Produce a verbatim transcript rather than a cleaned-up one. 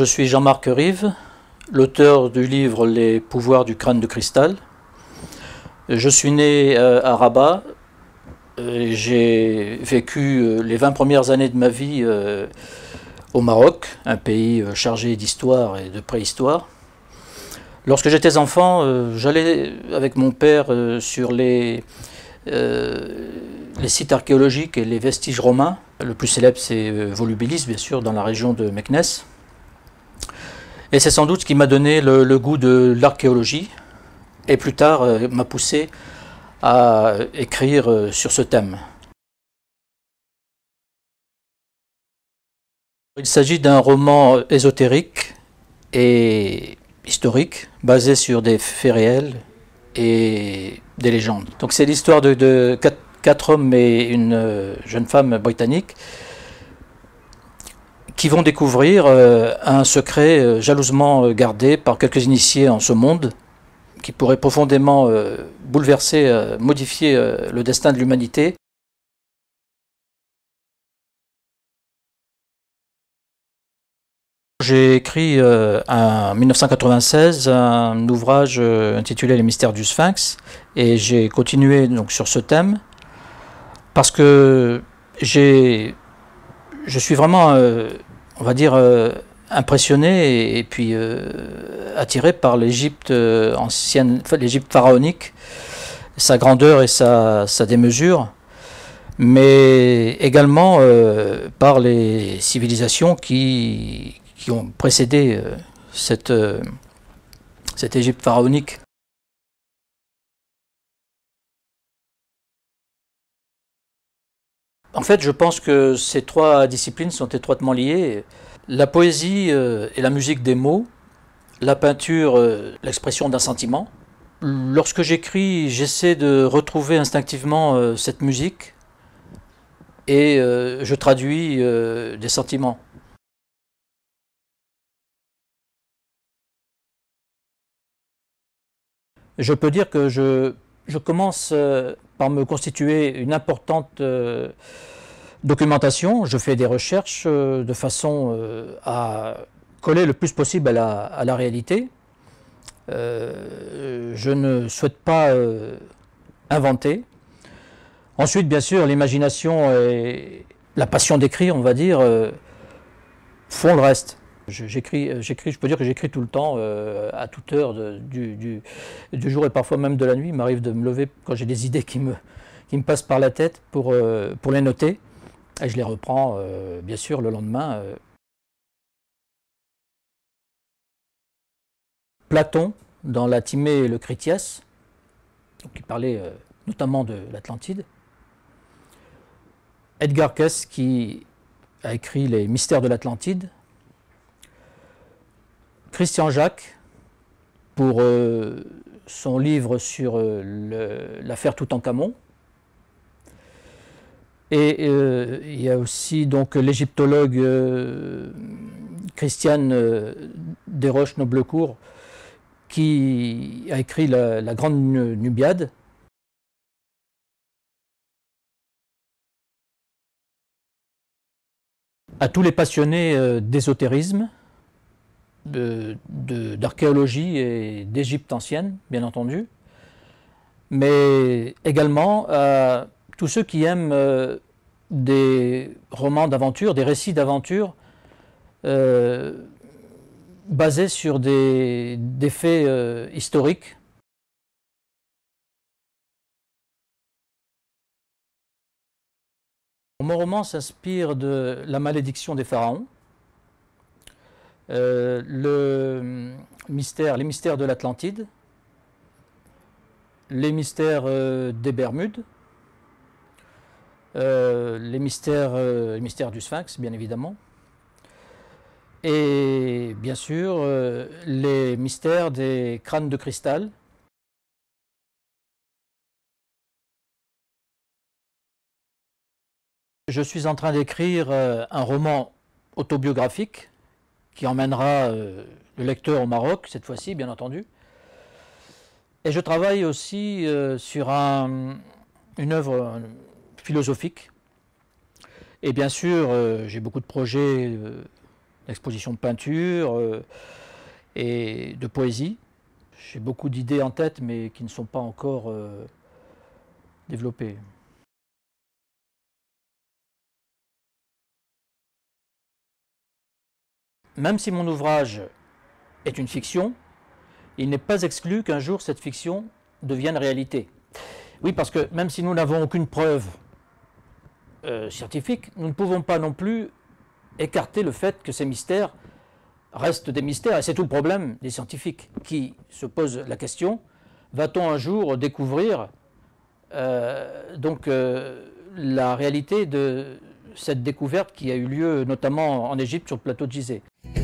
je suis Jean-Marc Rive, l'auteur du livre Les pouvoirs du crâne de cristal. Je suis né à Rabat. J'ai vécu les vingt premières années de ma vie au Maroc, un pays chargé d'histoire et de préhistoire. Lorsque j'étais enfant, j'allais avec mon père sur les, euh, les sites archéologiques et les vestiges romains. Le plus célèbre, c'est Volubilis, bien sûr, dans la région de Meknès. Et c'est sans doute ce qui m'a donné le, le goût de l'archéologie, et plus tard euh, m'a poussé à écrire euh, sur ce thème. Il s'agit d'un roman ésotérique et historique, basé sur des faits réels et des légendes. Donc c'est l'histoire de, de quatre, quatre hommes et une jeune femme britannique qui vont découvrir euh, un secret euh, jalousement euh, gardé par quelques initiés en ce monde, qui pourrait profondément euh, bouleverser, euh, modifier euh, le destin de l'humanité. J'ai écrit euh, en mille neuf cent quatre-vingt-seize un ouvrage euh, intitulé Les mystères du Sphinx, et j'ai continué donc sur ce thème parce que j'ai je suis vraiment, euh, on va dire, euh, impressionné et, et puis euh, attiré par l'Égypte euh, ancienne, enfin, l'Égypte pharaonique, sa grandeur et sa, sa démesure, mais également euh, par les civilisations qui, qui ont précédé euh, cette, euh, cette Égypte pharaonique. En fait, je pense que ces trois disciplines sont étroitement liées. La poésie euh, et la musique des mots, la peinture, euh, l'expression d'un sentiment. Lorsque j'écris, j'essaie de retrouver instinctivement euh, cette musique et euh, je traduis euh, des sentiments. Je peux dire que je, je commence euh, par me constituer une importante euh, documentation. Je fais des recherches euh, de façon euh, à coller le plus possible à la, à la réalité. Euh, je ne souhaite pas euh, inventer. Ensuite, bien sûr, l'imagination et la passion d'écrire, on va dire, euh, font le reste. J'écris, j'écris, je peux dire que j'écris tout le temps, euh, à toute heure de, du, du, du jour et parfois même de la nuit. Il m'arrive de me lever quand j'ai des idées qui me, qui me passent par la tête pour, euh, pour les noter. Et je les reprends, euh, bien sûr, le lendemain. Euh. Platon, dans la Timée et le Critias, donc il parlait euh, notamment de l'Atlantide. Edgar Cayce, qui a écrit Les mystères de l'Atlantide. Christian Jacques, pour euh, son livre sur euh, l'affaire Toutankhamon. Et euh, il y a aussi donc l'égyptologue euh, Christiane euh, Desroches-Noblecourt, qui a écrit la, la Grande Nubiade. À tous les passionnés euh, d'ésotérisme, d'archéologie et d'Égypte ancienne, bien entendu, mais également à tous ceux qui aiment euh, des romans d'aventure, des récits d'aventure euh, basés sur des, des faits euh, historiques. Mon roman s'inspire de La malédiction des pharaons, euh, le mystère, les mystères de l'Atlantide, les mystères euh, des Bermudes, euh, les, mystères, euh, les mystères du Sphinx, bien évidemment, et bien sûr euh, les mystères des crânes de cristal. Je suis en train d'écrire euh, un roman autobiographique qui emmènera euh, le lecteur au Maroc, cette fois-ci, bien entendu. Et je travaille aussi euh, sur un, une œuvre philosophique. Et bien sûr, euh, j'ai beaucoup de projets euh, d'exposition de peinture euh, et de poésie. J'ai beaucoup d'idées en tête, mais qui ne sont pas encore euh, développées. Même si mon ouvrage est une fiction, il n'est pas exclu qu'un jour cette fiction devienne réalité. Oui, parce que même si nous n'avons aucune preuve euh, scientifique, nous ne pouvons pas non plus écarter le fait que ces mystères restent des mystères. Et c'est tout le problème des scientifiques qui se posent la question, va-t-on un jour découvrir euh, donc, euh, la réalité de cette découverte qui a eu lieu notamment en Égypte sur le plateau de Gizeh.